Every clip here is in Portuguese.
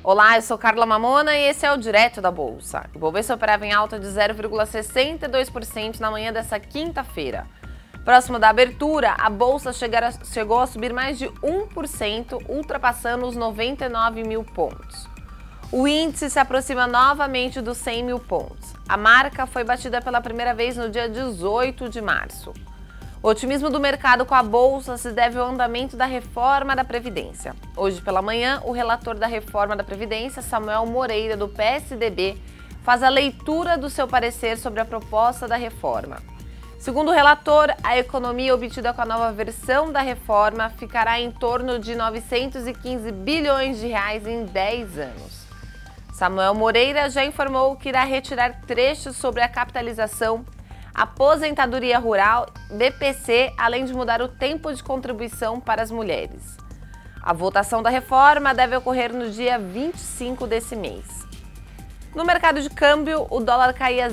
Olá, eu sou Carla Mamona e esse é o Direto da Bolsa. O Ibovespa operava em alta de 0,62% na manhã dessa quinta-feira. Próximo da abertura, a Bolsa chegou a subir mais de 1%, ultrapassando os 99 mil pontos. O índice se aproxima novamente dos 100 mil pontos. A marca foi batida pela primeira vez no dia 18 de março. O otimismo do mercado com a Bolsa se deve ao andamento da reforma da Previdência. Hoje pela manhã, o relator da reforma da Previdência, Samuel Moreira, do PSDB, faz a leitura do seu parecer sobre a proposta da reforma. Segundo o relator, a economia obtida com a nova versão da reforma ficará em torno de 915 bilhões de reais em 10 anos. Samuel Moreira já informou que irá retirar trechos sobre a capitalização, aposentadoria rural, BPC, além de mudar o tempo de contribuição para as mulheres. A votação da reforma deve ocorrer no dia 25 desse mês. No mercado de câmbio, o dólar caía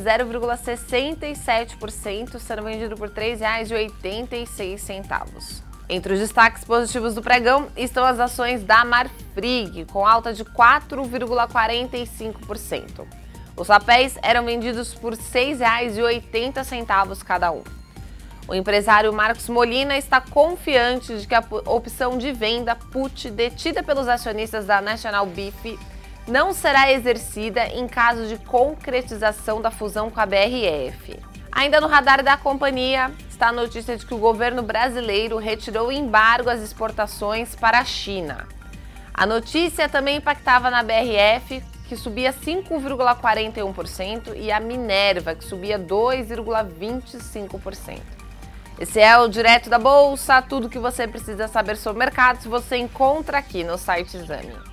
0,67%, sendo vendido por R$ 3,86. Entre os destaques positivos do pregão estão as ações da Marfrig, com alta de 4,45%. Os papéis eram vendidos por R$ 6,80 cada um. O empresário Marcos Molina está confiante de que a opção de venda put detida pelos acionistas da National Beef não será exercida em caso de concretização da fusão com a BRF. Ainda no radar da companhia está a notícia de que o governo brasileiro retirou o embargo às exportações para a China. A notícia também impactava na BRF, que subia 5,41%, e a Minerva, que subia 2,25%. Esse é o Direto da Bolsa. Tudo que você precisa saber sobre mercados você encontra aqui no site Exame.